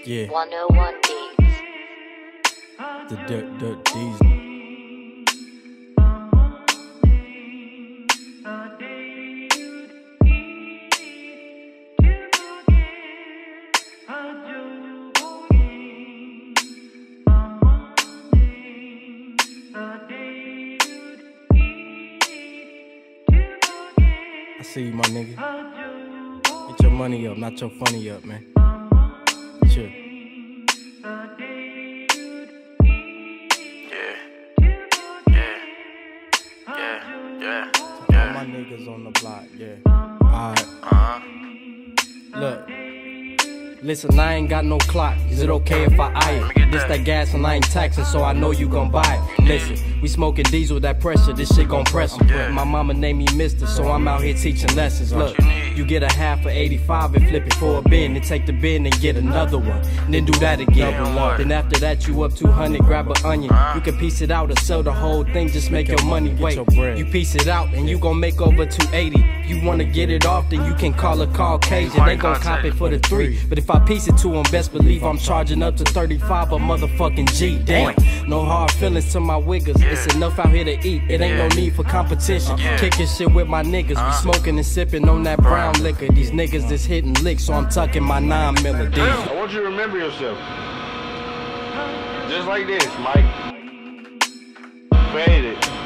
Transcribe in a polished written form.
Yeah. 101 Beats. The D's. I see you, my nigga. Get your money up, not your funny up, man. Chill. All my niggas on the block, yeah. Alright. Look. Listen, I ain't got no clock. Is it okay if I eye it? This that gas and I ain't taxing, so I know you gon' buy it. Listen, we smoking diesel, that pressure, this shit gon' press em. My mama named me Mister, so I'm out here teaching lessons. Look, you get a half for 85 and flip it for a bin, then take the bin and get another one, and then do that again. Then after that you up 200, grab an onion. You can piece it out or sell the whole thing, just make your money wait. You piece it out and you gon' make over 280. You wanna get it off, then you can call a Caucasian. They gon' cop it for the 3. But if I piece it to them, best believe I'm charging up to 35 a motherfucking G. Damn, no hard feelings to my wiggers. It's enough out here to eat, it ain't no need for competition. Kicking shit with my niggas, we smoking and sipping on that brown liquor. These niggas is hitting licks, so I'm tucking my 9mm. I want you to remember yourself. Just like this, Mike. Faded.